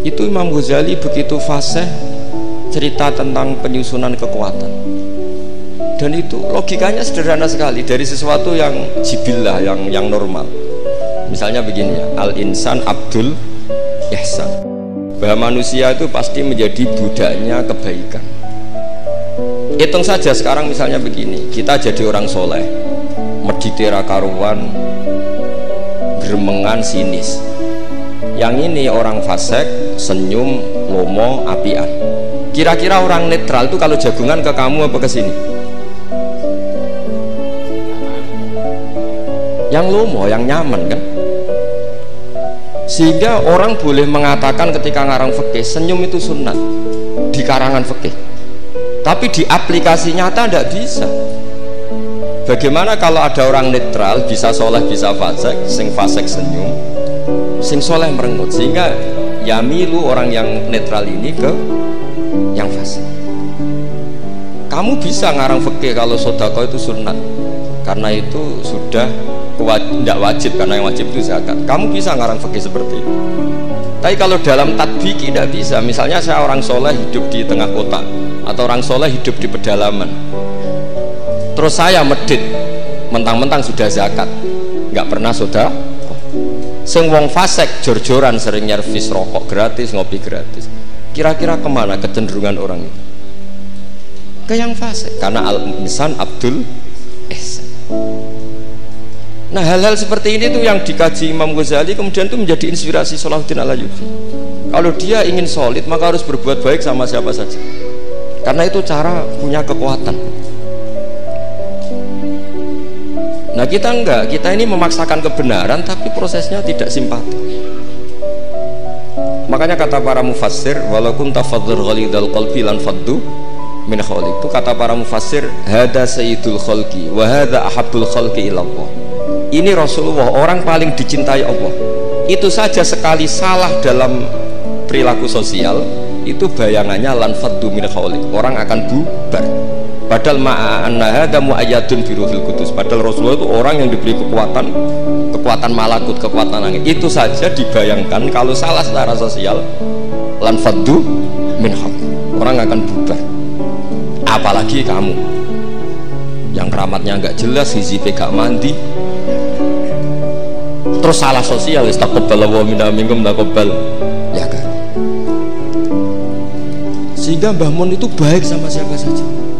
Itu Imam Ghazali begitu fasih cerita tentang penyusunan kekuatan, dan itu logikanya sederhana sekali dari sesuatu yang jibillah, yang normal. Misalnya begini ya, al-insan abdul ihsan, bahwa manusia itu pasti menjadi budaknya kebaikan. Hitung saja sekarang misalnya begini, kita jadi orang soleh, meditera karuan, geremengan, sinis. Yang ini orang fasik, senyum, lomo, apian. Kira-kira orang netral itu kalau jagungan ke kamu apa ke sini? Yang lomo, yang nyaman kan? Sehingga orang boleh mengatakan ketika ngarang fikih, senyum itu sunnah di karangan fikih. Tapi di aplikasi nyata tidak bisa. Bagaimana kalau ada orang netral, bisa soleh, bisa fasik, sing fasik senyum, sing soleh merengut, sehingga yamilu orang yang netral ini ke yang fasik. Kamu bisa ngarang fikih kalau sedekah itu sunnah, karena itu sudah tidak wajib, karena yang wajib itu zakat. Kamu bisa ngarang fikih seperti itu. Tapi kalau dalam tatbik tidak bisa. Misalnya saya orang soleh hidup di tengah kota, atau orang soleh hidup di pedalaman, terus saya medit mentang-mentang sudah zakat, nggak pernah sedekah. Sing wong fasik jor-joran sering nyervis rokok gratis, ngopi gratis. Kira-kira kemana kecenderungan orang itu? Ke yang fasik, karena al-insan abdul ihsan. Nah, hal-hal seperti ini tuh yang dikaji Imam Ghazali, kemudian itu menjadi inspirasi Salahuddin Al-Ayyubi. Kalau dia ingin solid, maka harus berbuat baik sama siapa saja, karena itu cara punya kekuatan. Nah, kita enggak, kita ini memaksakan kebenaran tapi prosesnya tidak simpati. Makanya kata para mufassir, walaupun tafadzur ghalidul qalbi lan faddu min khaliq, itu kata para mufassir, hada sayyidul khalqi wa hada ahabbul khalqi ilallah. Ini Rasulullah, orang paling dicintai Allah. Itu saja sekali salah dalam perilaku sosial, itu bayangannya lan faddu min khaliq, orang akan bubar. Padahal ma'anna hada mu'ayyadun bi ruhil qudus. Padahal Rasulullah itu orang yang diberi kekuatan malakut, kekuatan angin. Itu saja dibayangkan kalau salah secara sosial, lan faddu min khaliq, orang akan bubar. Apalagi kamu yang keramatnya nggak jelas, hizibnya nggak mandi, terus salah sosial, istaqballahu minna minkum taqabbal ya kan. Sehingga Mbah Mun itu baik sama siapa saja.